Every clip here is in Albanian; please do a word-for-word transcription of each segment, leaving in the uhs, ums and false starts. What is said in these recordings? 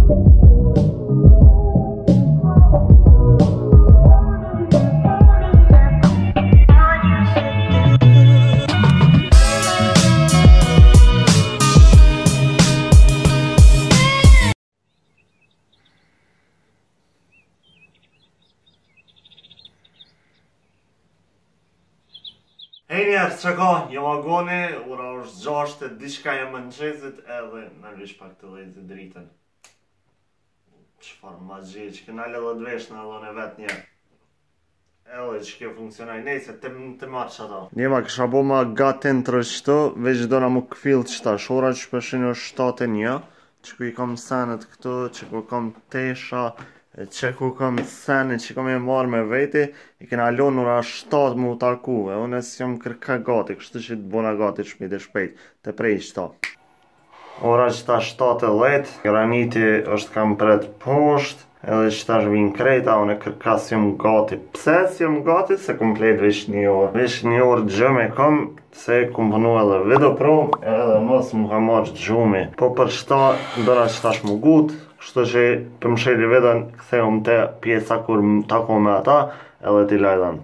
Hej njerës, që ka, jam agoni, ora është gjashtë, diçka jam në mëngjesit edhe në lëvish pak të lejtë dritën. Qëfar magji, që këna ledhe dvesh në edhe në vetë njerë. Edhe që kjo funksionaj, nejse, të, të marrë që ata. Njema kësha bo ma gatin të rështu, veç do na mu këfil të shta shora që përshin është shtatë një, që ku i kam senet këtu, që ku kam tesha, që ku kam senet që kam e marrë me veti, i kena alonë ura shtatë mu takuve, unë e si jam kërka gati, kështu që të bona gati të shpejt e shpejt, të prej qëta. Ora që ta shtatë e letë, graniti është kam pret poshtë, edhe që ta shvin krejta, unë e kërka si jam gati. Pse si jam gati? Se komplet vesh një orë. Vesh një orë gjëme kam, se kum punu edhe video pro, edhe mos më ka marrë gjumi. Po për shta, ndora që ta shmu gut, kështu që për më sheli vedën, këthejum të pjesa kur më tako me ata, edhe t'i lajdant.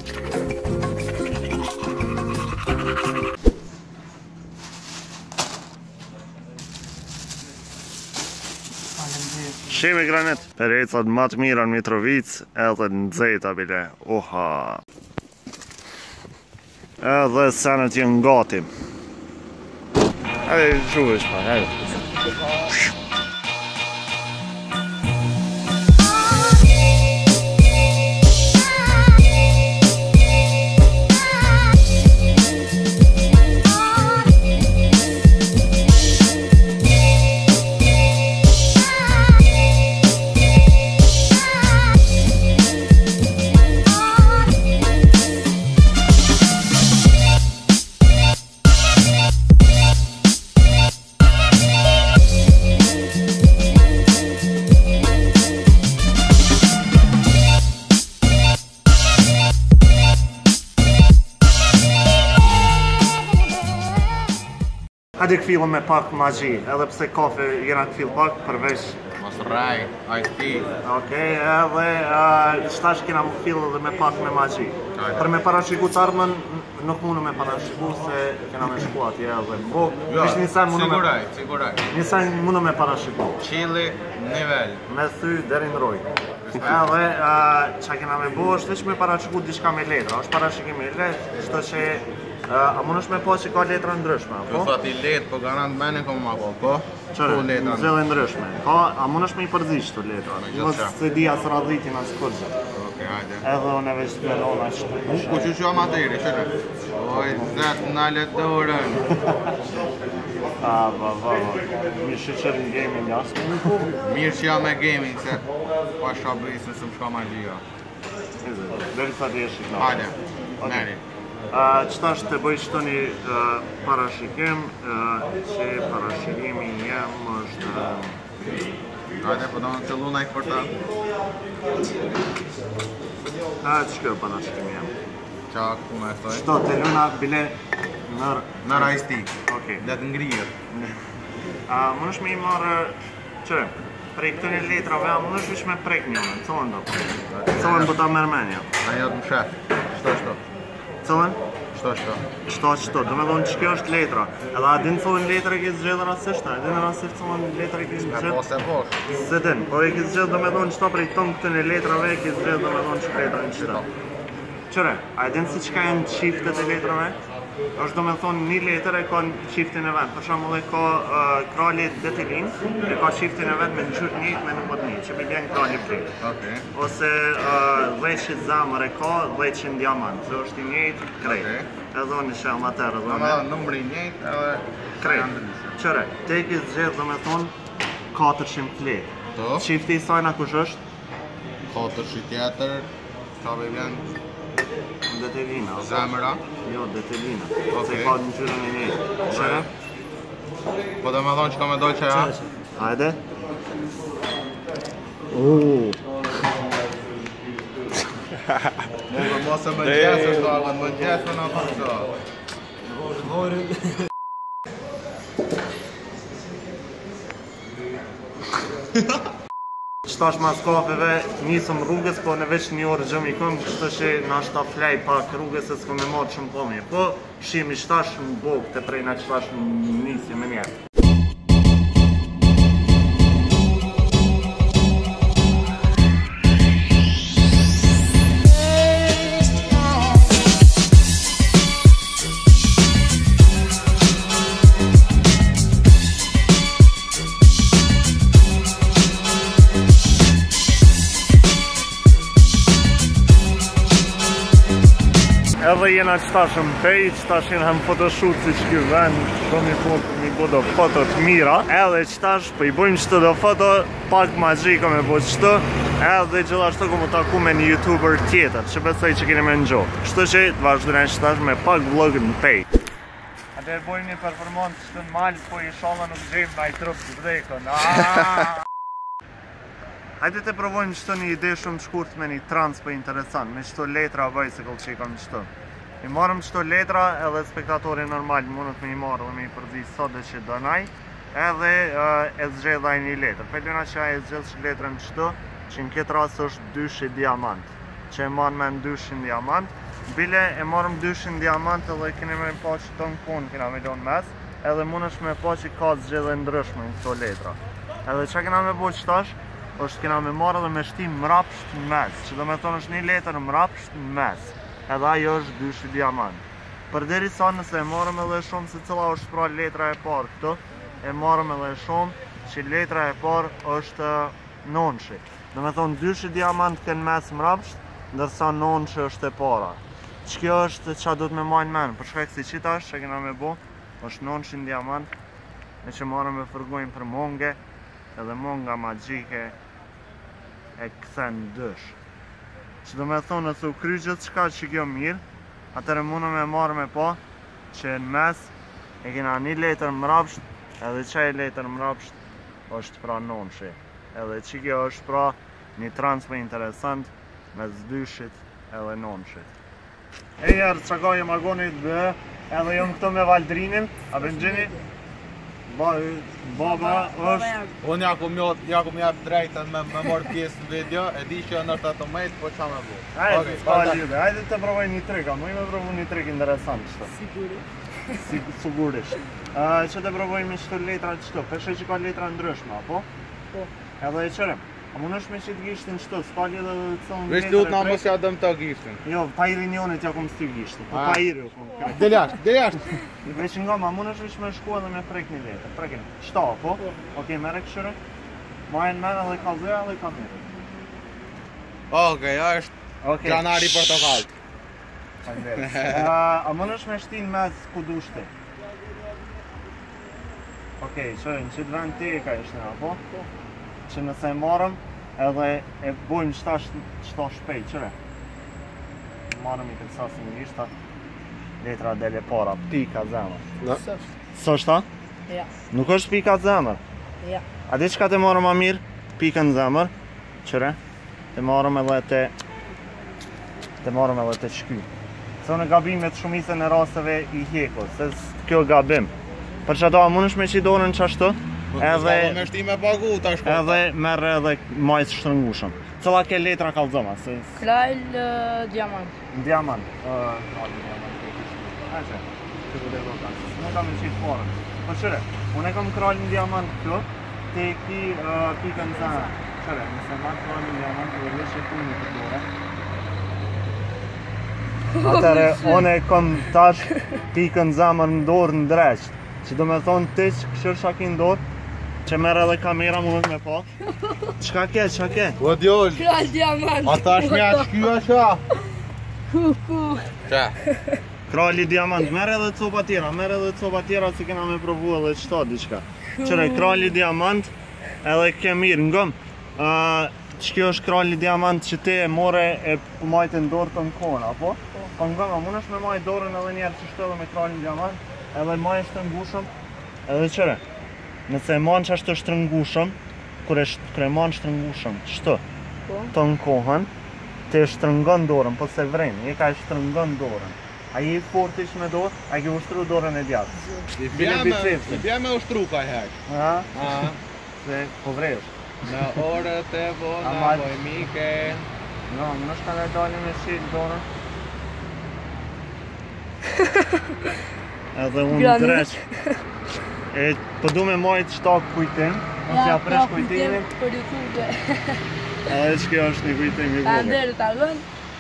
Shemi granit, perecat matë mira në Mitrovic, edhe në dzejta bile, oha. Edhe senet jenë gati. Hajde, shuvesh pa, hajde. Hajde këfilëm me pak magji, edhe pse kafe jena këfil pak përveç Mos raj, iced tea. Okej, edhe qëtash kena më këfil edhe me pak me magji. Për me parashiku të armën, nuk mundu me parashiku se kena me shku atje edhe në buk. Jo, siguraj, siguraj. Nisan mundu me parashiku. Qili, nivel. Me thy deri në roj. Edhe që kena me bo është veç me parashiku diçka me letra, është parashikim me letra, qëto që a mund është me po që ka letra ndryshme, po? Tu thati let, po garant mene kom ma po, po? Qërë, në zellë ndryshme. Ka, a mund është me i përzisht të letra? Mos se di asë radhitin asë kërgjë. Oke, hajde. Edhe unë e veç të melona që të U, ku që që amateri, qërë? Oj, zetë në letërën. A, ba, ba, ba. Mi shqyqer në gaming jasë më në ku? Mirë që jam me gaming, se pa shabris nësë më shka magjia. Deri sa të jesh i knapë. Hajde, meri. Qëta është të bëj qëto një parashikim, që parashikimi jem është... Hajde, po do në të lunaj për ta. A, që kjo parashikimi jem? Qa, ku me e thoj? Qëto të luna bile nër... Nër iced tea. Okej. Dhe të ngrirë. Më nëshme i marrë... Qëre, prej këtë një letrave, a më nëshme ishme prek njënë, cëllën do po? Cëllën do ta mërmenja. A jo të më shef. Shto, shto. Cëllën? Shto, shto. Shto, shto, do me thonë që kjo është letra. Edhe a din thonë letra e ke zgjedhë rasisht, a din rasisht thonë letra e ke zgjedhë? Me pos e posh. Se din, po e ke zgjedhë do me thonë qëta prej tonë këtë një letrave e ke zgjedhë do me thonë që letra në qëta. Qëre, a din si qka janë qiftet e letrave? është do me thonë një letër e ka qiftin e vetë, për shembull e ka krali detilin, e ka qiftin e vetë me ngjyrë njëjtë me numër një, që mi bjen krali fletë. Okej. Ose dhjeçit zamër e ka, dhjeçin diamant, që është i njëjtë krejt. Edhe unë isha amater, edhe unë. Domethënë numri i njëjtë edhe krejt. Qëre, te ke zgjedh do me thonë katërqind fletë. Qifti i sajna kush është? katërqind tjetër, ka me bjen Detelina. Zemra? Jo, detelina. Se ka në ngjyrën e njëjtë. Qëre? Po do me thonë që ka me dojë që ja? Hajde. Uuu. Më mos e më gjesë është do, më gjesë në përso. Qtash mas kafeve, nisëm rrugës, po në veç një orë gjëm i këm, kështë që na shta flej pak rrugës e s'kom e marrë shumë po mirë. Po, shimi qtash në bogë të prejna qtash në nisi me njerë. Edhe jena qtash në pej, qtash jena në photoshoot si që kjo ven, shumë i foto, mi bo do fotot mira. Edhe qtash, për i bojmë qëtë do foto, pak magjiko me bo qëtë, edhe gjithashtu ku mu taku me një youtuber tjetër, që besoj që keni me në gjohë. Kështu që të vazhdojnë qtash me pak vlog në pej. Atër bojmë një performant qëtë në malë, po i shala nuk gjejmë na i trup të vdekon. Hajde të provojmë qëto një ide shumë shkurt me një trans për interesant, me qëto letra bicycle që i kam qëto. I marëm qëto letra edhe spektatori normal mundët me i marrë dhe me i përdi sot dhe që donaj, edhe e zgjedhaj një letër. Pelina që a e zgjedh që letrën qëto, që në këtë ras është dyshi diamant, që e marrë me në dyshin diamant, bile e marrëm dyshin diamant edhe keni me pa që të në konë kena me lonë mes, edhe mund është me pa që ka zgjedhe ndryshme në këto letra. Edhe që kena me bo qëtash, është kena me marrë dhe me shti mrapsht në mes, që do me thonë është një letër mrapsht në mes, edhe ajo është dyshi diamant. Për deri sa nëse e marrëm edhe shumë se cila është pra letra e parë këto, e marrëm edhe shumë që letra e parë është nonshi. Do me thonë dyshi diamant kënë mes mrapsht, ndërsa nonshi është e para. Që kjo është që do të me majnë menë, për shkak si qitash që kena me bo, është nonshi në diamant, e që marrëm e fërgojmë për monge, edhe monga magjike e këthen dësh. Që do me thonë nëse u kry gjithë qka që kjo mirë, atëre mundëm e marrë me po që në mes e kena një letër mrapsht, edhe qaj letër mrapsht është pra nonshi. Edhe që kjo është pra një transfer interesant mes dyshit edhe nonshit. E njerë që ka jem agonit dhe edhe jom këto me Valdrinin, a bëngjini? Baba është... Unë jakum jap drejtën me morë pjesë në video, e di që në është ato mejtë, po qa me bu. Hajde, s'ka lidhe, hajde të provoj një trik, a mu i me provu një trik interesant qëto. Sigurisht. Që të provojmë qëto letra qëto, peshe që ka letra ndryshme, apo? Po. Edhe e qërem, a mu nëshme që të gishtin qëto, s'ka lidhe dhe të cëllën letra e Vesh lut nga mos ja dëm të gishtin. Jo, pa iri njonit ja kom s'ty gishtin, po pa iri u kom krejt. Del jashtë, del jashtë. Veç nga ma, mu nëshme që me shku edhe me prek një letër, prekin. Qëta, po? Okej, mere këshyre. Majnë mene dhe kalzoja dhe kamere. Okej, a është granari portokalt. A mu nëshme shtin mes ku dushti? Okej, qërën, që të vend te e ka ishte nga, po? Që nëse e marëm edhe e bojmë qëta shpejt, qëre? Marëm i këtë sasin një ishta letra dele para, pika zemër. Së është ta? Ja. Nuk është pika zemër? Ja. A di qka të marëm a mirë? Pikën zemër, qëre? Të marëm edhe të... Të marëm edhe të shky. Se unë gabimet shumise në rasteve i hjeko, se kjo gabim. Për që ato, a mund është me që i dorën që ashtu? Edhe... me shti me pagu ta shko. Edhe merë edhe majtë shtërngushëm. Cëla ke letra kalzoma? Krajl diamant. Diamant. Krajl diamant. Eqe, që ku dhe do ta. Në kam në qitë porën. Po qëre, unë e kam krajl në diamant kjo, te ki pikën zemër. Qëre, nëse marë krajl në diamant, dhe dhe që ku një të dore. Atere, unë e kom tash pikën zemër në dorë në dreqt. Që do me thonë ti që këshër shaki në dorë, që merë edhe kamera mundet me po. Qka ke, qka ke? Po djoll. Krajl diamant. Ata është mja të shkya qa. Hu hu. Qa? Kralli diamant, merë edhe copa tjera, merë edhe copa tjera si kena me provu edhe qëta diqka. Qëre, kralli diamant edhe ke mirë, ngëm. Që kjo është kralli diamant që ti e more e majtë në dorë të në kona, apo? Po ngëm, a mund është me majtë dorën edhe njerë që shtë edhe me kralli diamant, edhe majtë shtërngushëm, edhe qëre. Nëse e manë që ashtë shtërngushëm, kër e manë shtërngushëm, qëtë? Të në kohën, ti e shtërngon dorën, po se vrenë, je ka e shtërngon dorën. A je i fort ish me dorë, a ke ushtru dorën e djatë. I bja me ushtru ka hek. Ha? Se po vresh. Në orët e vona Ama- boj mike. No, më është ka dhe dali me shilë dona. Edhe unë Grani. dreq. E po du me majt shtak kujtim. Ose ja presh kujtimin. Për YouTube. Edhe që kjo është një kujtim i Ta vogël. ndërë ta gën.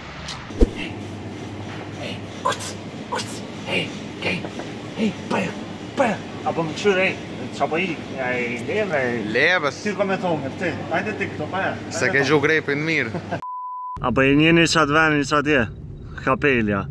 Apo më këshur, ej, qa po i, ja i leve, Levës. ty ko me thonë, ti, hajde ti këto, pa e. Se ke gju grepin mirë. Apo e njeni qatë venin qatë je, kapelja.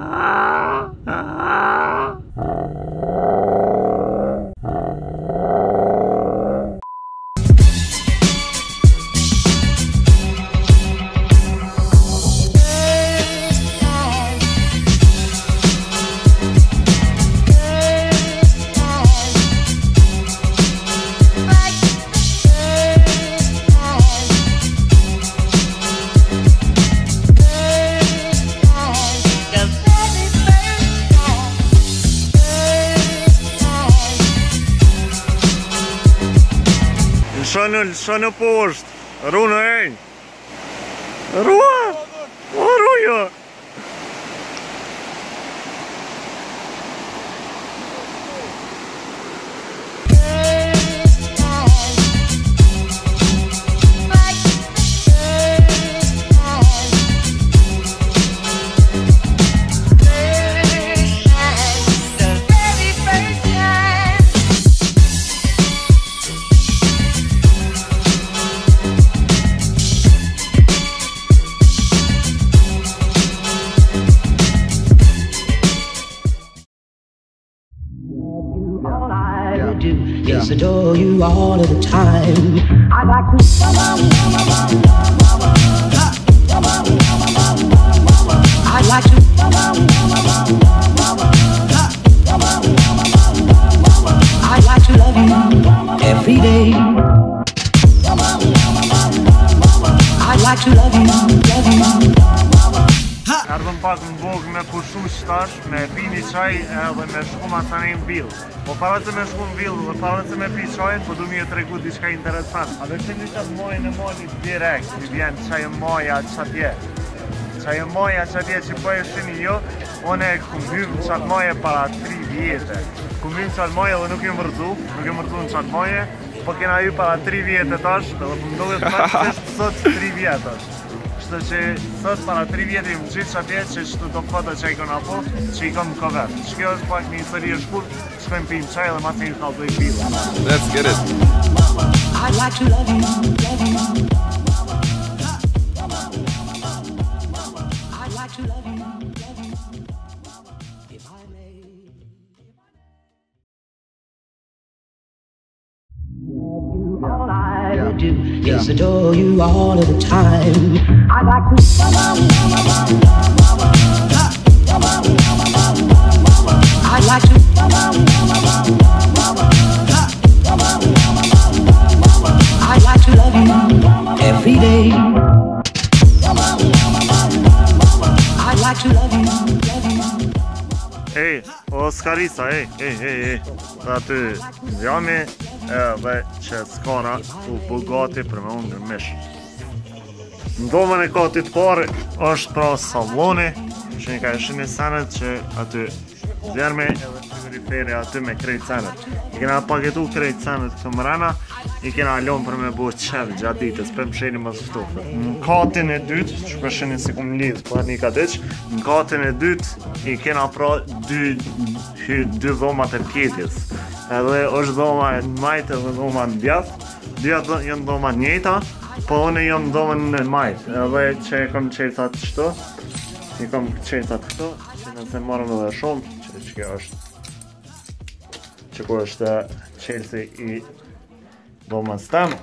Shënë, shënë poshtë, runë e ejnë. Rua! O, rujo! All I would do is adore you all of the time. I'd like to. I'd like to. I'd like to love you every day. I'd like to love you, love you. Ardhëm pak në vogë me pushu qëtash, me pi një qaj edhe me shku ma të nejnë villë. Po para se me shku në villë dhe para se me pi qajnë, po du mi e tregu diçka interesant. A dhe që një qatë mojnë e mojnë direkt, i vjen qaj e moja qatje. Qaj e moja qatje që po e shini jo, one e kum hymë qatë moje para tri vjetë. Kum hymë qatë moje dhe nuk jem vërzu, nuk jem vërzu në qatë moje, po kena ju para tri vjetë tash, dhe po më dohet të që është sot tri vjetë tash. Kështu që sot para tri vjetë i më gjithë që atje që qëtu do foto që i kona po, që i kom kover. Që kjo është pak një histori e shkurt, shkojmë pim qaj dhe ma të një kaltu i pila. Let's get it. I'd like to love you, love you. I'd like to love you, love you. If I may. All I would do is adore you all of the time. I'd like to. I'd like to. I'd like to love you every day. I'd like to love you, love you. Ej, o Skarisa, ej, ej, ej, ej. Dhe aty zjami edhe që s'kara u bugati për me unë në mish. Në domën e katit pare është pra saloni, që një ka ishin një senet që aty zjerme edhe frigoriferi aty me krejt senet. I kena paketu krejt senet këtë mërana, i kena alon për me bo qef gjatë ditës, për më sheni më sëftufe. Në katin e dytë, që për sheni si kum lidhë, për një ka dyq, në katin e dytë i kena pra dy, dy dhomat e pjetjes. Edhe është dhoma e majtë edhe dhoma në djath, dyat janë dhoma njëta, po une jam dhomën në majtë. Edhe që e kom qetat qëto, i kom qetat këto, që nëse marrëm edhe shumë, që që kjo është, që ku është qelsi i dhomës temë.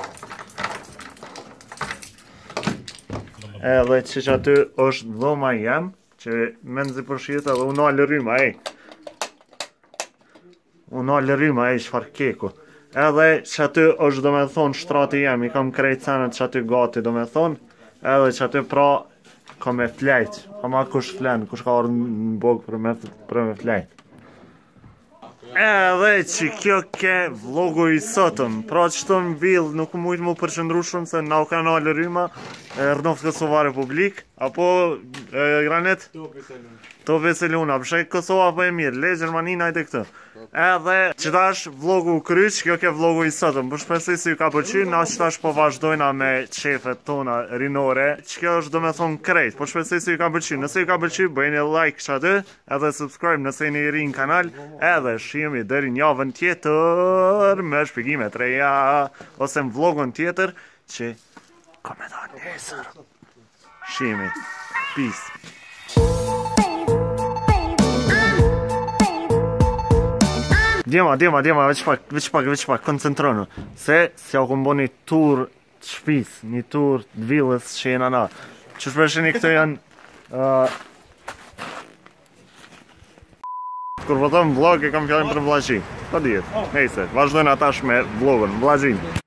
Edhe që që aty është dhoma jem, që me nëzi përshjet edhe unë alë rryma, ej. Unë alë rryma, ej, shfar keku. Edhe që aty është do me thonë shtrati jem, i kam krejt senet që aty gati do me thonë, edhe që aty pra ka me flejt. Ama kush flen, kush ka orë në bogë për me, për me flejt. Edhe që kjo ke vlogu i sotëm. Pra që të mbill nuk mujtë mu përqëndru shumë se na u kanale rryma Rënoft Kosova Republik. Apo Granet? To Veseluna. Përshë Kosova po e mirë, le Gjermanina e të këtë. Edhe që tash vlogu kryq, kjo ke vlogu i sotëm. Për shpesoj si ju ka përqy, na që tash po vazhdojna me qefet tona rinore. Që kjo është do me thonë krejt. Për shpesoj si ju ka përqy. Nëse ju ka përqy, bëjni like që atë, edhe subscribe nëse jeni i ri në kanal. Edhe shihemi deri njavën tjetër me shpjegime të reja ose në vlogun tjetër që ka me da nesër. Shihemi. Peace. Djema, djema, djema, veç pak, veç pak, veç pak, koncentronu. Se, si ako mbo një tur të shpis, një tur të villës që jena na. Që shpesheni këto janë... Uh, kur vëtëm vlog e kam fjallin për vlagji. Pa djetë, nejse, vazhdojnë atash me vlogun, vlagjin.